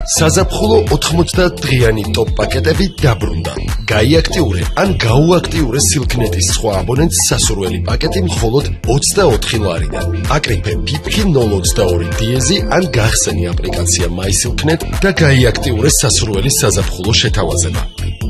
საზაფხულო 90 დღიანი ტოპ პაკეტები დაბრუნდა. გაიაქტიურე ან გაუაქტიურე სილქნეტის სხვა აბონენტს სასურველი პაკეტი მხოლოდ 24 ლარიდან. აკრიფე ფიფქი 022 დიეზი ან გახსენი აპლიკაცია MySilkNet და გაიაქტიურე სასურველი საზაფხულო შეთავაზება.